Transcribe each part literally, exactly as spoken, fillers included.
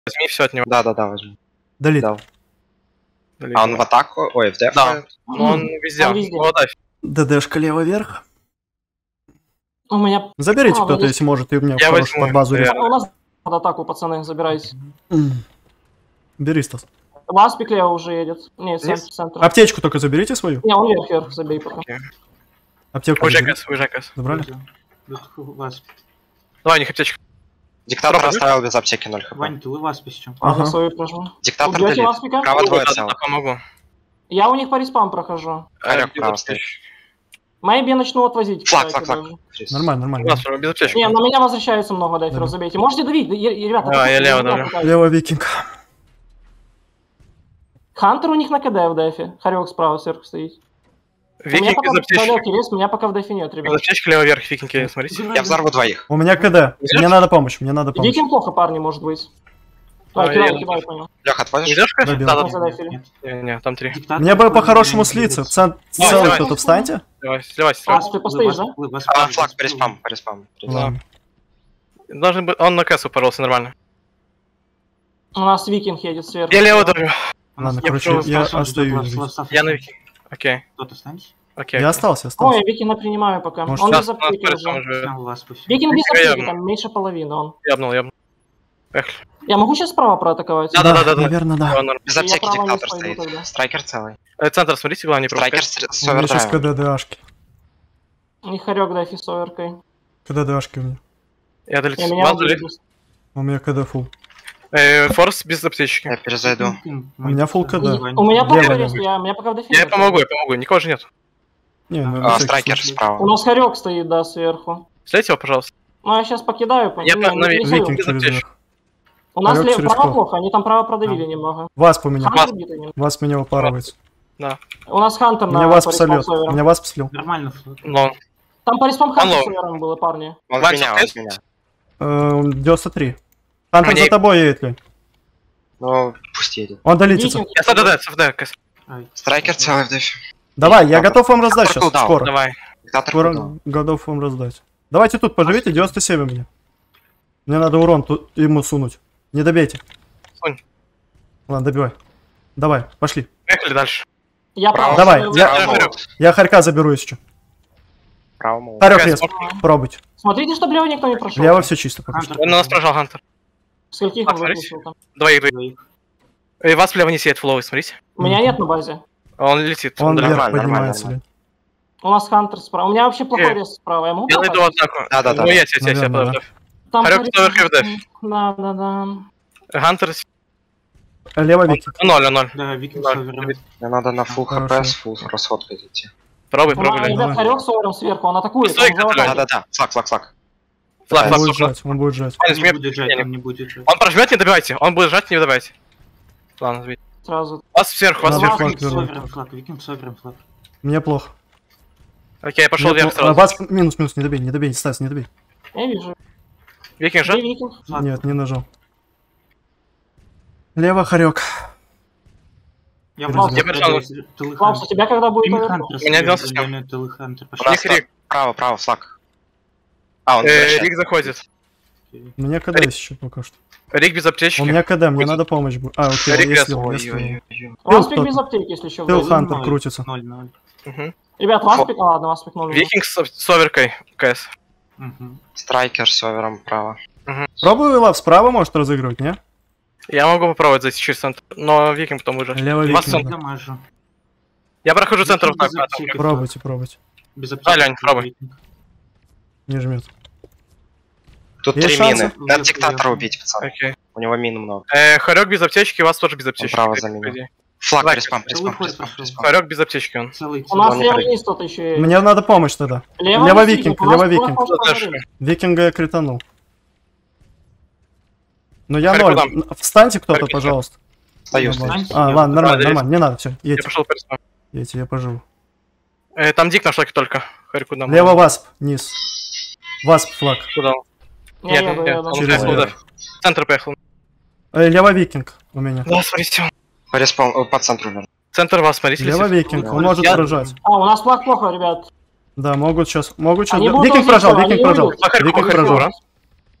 Возьми все от него. Да, да, да, возьму. Долит. Дал. А он в атаку? Ой, в деф? Да. Ну он везде. Он везде. Вот, да. ДДшка лево вверх. У меня... Заберите А, кто-то, ну, если может, и у меня Я хороший возьму, под базу. наверное. У нас под атаку, пацаны, забирайте. Бери, Стас. Ласпик лево уже едет. Не, Нет? центр, центр. Аптечку только заберите свою. Не, он вверх, вверх, забей пока. Аптеку Уезжай, заберите. Кэс, уезжай, Кэс. Забрали? Давай, у них аптечка. Диктатор Пробуй. оставил без аптеки ноль хп. Вань, ты вас пищем. Ага. Ага. Свою прожму. Диктатор Убьете долит. ласпика? Право двое Да, цел. да, помогу. Я у них по респам прохожу. Харек Без право аптечки. стоит. Майби начну отвозить. Флаг, кстати, флаг, флаг. даже. Фриз. Нормально, нормально. Нас без аптечки. Не, на меня возвращается много дайферов, Да. забейте. Можете давить, да, е- ребята. Да, я атакуйте, лево ребята, давлю. атакуйте. Лево викинг. Хантер у них на КД в дайфе. Харек справа сверху стоит. У меня Викинг пока без аптечки. далекий лес, меня пока в дайфе нет, Без ребят. аптечки лево вверх, викинги, смотрите. Я взорву двоих. У меня КД. Мне надо помощь, мне надо помощь. Викинг плохо, парни, может быть. А, Давай, кидай, я- кидай, понял. Лех, отводишь? Идешь, Кэс? Добил. Да, да, Он за дайфере. Нет. Не, не, там три. Диктатор Мне бы тоже по-хорошему не слиться. двигается. Цен- Давай, Целый давай. кто-то встаньте. Давай, сливайся, А, сливайся. ты постоишь, да? Вы- вас- А, вас- флаг, вас- переспам, переспам. Ладно. Должен быть... Он на Кэсу поролся нормально. У нас викинг едет сверху. Я лево давлю. У нас Ладно, я короче, просто я спрашиваю, остаюсь вас- жить. вас- вас- Я на викинг. Окей, Кто-то останется? окей. Я остался, Ой, остался. я викинга принимаю пока. Может, Он Нас, без нас аптеки перед уже. самым же... Снял вас пусть. Викинг без Нифига аптеки, ему. там меньше половины он. Ябнул, ябнул. Поехали. Я могу сейчас справа проатаковать? Да, да, да, да, да. Наверное, да. Всё, норм. Без Я аптеки право не диктатор пойду стоит. тогда. Страйкер целый. Э, Центр, смотрите, главное, не Страйкер пропускать. с с У меня сейчас овердрайвом. КДДАшки. Не хорек дайфи с оверкой. КДДАшки у меня. Я долетел. Я меня Вас долетел. убили. У меня КД фул. Э, Форс без аптечки. Я перезайду. У меня full КД. У меня Лево, плохой лево. рейс, я, у меня пока в дайфе Я нет. помогу, я помогу. Никого же нет. Не, ну, А, на всякий страйкер случай. У справа. нас хорек стоит, да, сверху. Слейте его, пожалуйста. Ну, я сейчас покидаю. по- Я не, по- не- на не ви- сойду. Викинг без через аптечек. верх. У нас Хорек ле- через право кого? плохо, они там право продавили немного. Васп у меня. Хантер убитый немного. Васп меня упарывается. У нас Хантер Меня на Васп по респам солет. с овером. Меня Васп слил. Нормально. флаг. Но. Там по респам Хантер Алло. с овером было, парни. Он в Вань, меня, он есть? в меня. Э, девяносто три. Хантер Мне- за тобой едет, Лень. Ну, пусть едет. Он долетится. Викинг- Я СДД, СДД, Кэс. Ай. Страйкер целый в дефе. Давай, я Диктатор. готов вам раздать Диктатор сейчас. кулдаун. Скоро. Давай. Диктатор Скоро кулдаун. готов вам раздать. Давайте тут поживите, девяносто семь у меня. Мне надо урон тут ему сунуть. Не добейте. Сунь. Ладно, добивай. Давай, пошли. Поехали дальше. Я Право. право. Давай, с- я- Право я молот. говорю. Я Харька заберу еще. Право молот. Харек Кэс, лес. можно? Пробуйте. Смотрите, чтобы лево никто не прошел. Лево все чисто пока что. Хантер Он на нас прожал, Хантер. Скольких А, он смотрите. выпустил там? Двоих, двоих. двоих. Э, вас влево не сидит, фуловый, смотрите. У меня нет на базе. Он летит. Он да. вверх нормально, поднимается. нормально. У нас Хантер справа. У меня вообще плохой Э, рез справа. Я могу Я найду попасть? атаку. Да, да, да. Ну, я тебя, тебя, тебя, Наверное, подожду. Там Хорек Хорек- с оверкой в деф. Да, да, да. Хантер Лево викинг. ноль, ноль. Да, викинг Да, с овером. Мне надо на full Хорошо. хп с full расходкой идти. Пробуй, У нас, пробуй. ребят, Хорек с овером сверху, он атакует. Стой, он за контроль. атаку. Да-да-да. Флаг, флаг, флаг. Флаг, Он флаг, будет флаг. жать, он будет жать. Он Он не не будет жать, не- он не будет жать. Он прожмет, не добивайте. Он будет жать, не добивайте. Ладно, сбить. Сразу. Вас сверху, вас Надо сверху. флаг Викинг с вернуть. овером флаг, викинг с овером флаг. Мне плохо. Окей, я пошел Мне вверх плохо. А, сразу. Вас минус, минус, не добей, не добей, Стас, не добей. Я вижу. Викинг Где же? викинг? Флаг. Нет, не нажал. Лево Харек. Я Перезаряд. вас Я пришел. тылы Клаус, у Хантер. тебя когда будет Прими овер? Хантер У меня с девяносто семь. овером, тылы Хантер. У Пошли. нас Рик. право, право, флаг. А, он Э, возвращается. Рик заходит. У меня КД есть еще пока что. Рик без аптечки. У меня КД, мне надо помощь будет. А, окей, Рик я лес. слил, я слил. Ой-ой-ой. Ласпик кто-то. без аптеки, если еще. Тыл вдруг. Хантер ноль. крутится. ноль ноль. Мгм. Ребят, Ласпик, а, ладно, Ласпик ноль. Викинг с, с оверкой. КС. Мгм. Страйкер с овером право. Пробую лав справа может разыгрывать, не? Я могу попробовать зайти через центр, но Викинг потом выжать. Лево Вас викинг. он- да. Дамажу. Я прохожу центр Викинг вот без так. аптеки. Пробуйте, пробуйте. Без Да, Лень, пробуй. викинг. Не жмет. Тут Есть три шансы? мины. Надо Нет, диктатора я- убить, пацан. Окей. У него мин много. Э, Хорек без аптечки, вас тоже без аптечки. право по заменил. идее. Флаг, Давай, приспам, приспам, целый ход приспам, пошел. приспам. Хорек без аптечки он. Целый У нас Он не лево прыг- есть тут еще. Мне надо помощь тогда. Лево, Лево есть викинг, у нас лево плохо викинг. поговорили. Викинга я кританул. Ну я Харьку ноль. дам. Н- Встаньте кто-то, Харьку дам. пожалуйста. Стою, Нормально. стою. А, Я- ладно, нормально, Да, нормально. Не надо, все. Я Едьте, пошел переспам. едьте, я поживу. Э, там дик на шоке только. Хорьку дам. Лево васп, низ. Васп флаг. Куда? Не, Нет, еду, нет, еду. он Через поехал, лево. да. В центр поехал. Э, лево викинг у меня. Да, смотрите. По респам, о, по центру верну. Центр вас, смотрите. Лево летит. викинг, Да. он может Я- прожать. А, у нас флаг плохо, ребят. Да, могут сейчас, могут сейчас. Они будут Викинг возить прожал, всё, они викинг не прожал. уйдут. По Хорьку, Викинг по Хорьку, прожал. ура.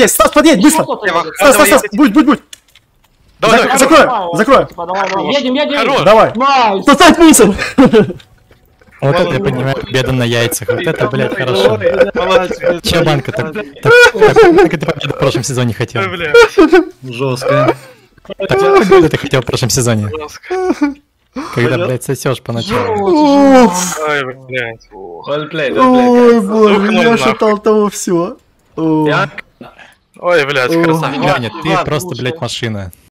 здесь, Стас, подъедь, Еще быстро! кто-то Лево. едет. Стас, Стас, Давай, Стас, будь, будь, будь! Давай, Зак- давай, закрой, Давай, закрой. Типа, давай, давай. Едем, едем. Хорош. Давай! Найс. Поставь мусор! Вот это я понимаю, победа на яйцах. Вот это, блядь, хорошо. Че, Банка, так, так, так ты победу в прошлом сезоне хотел? Ой, блядь, Жестко. Так победу ты хотел в прошлом сезоне? жестко. Когда, блядь, сосешь поначалу. Ой, блядь. Ух. Вольплей, Ой, боже, Ух, ну я нахуй. ожидал того всего. Ой, блядь, О. красавчик. Леня, ты Иван, просто, лучше. блядь, машина.